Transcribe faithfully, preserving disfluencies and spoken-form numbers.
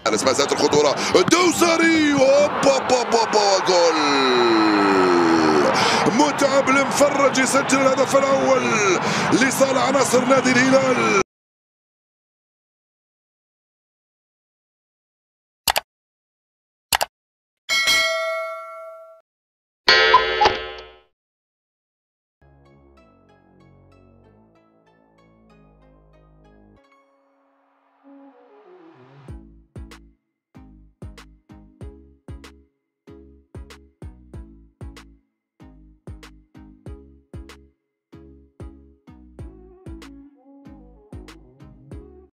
ما زالت الخطورة الدوسري جول. متعب المفرج يسجل الهدف الأول لصالح عناصر نادي الهلال.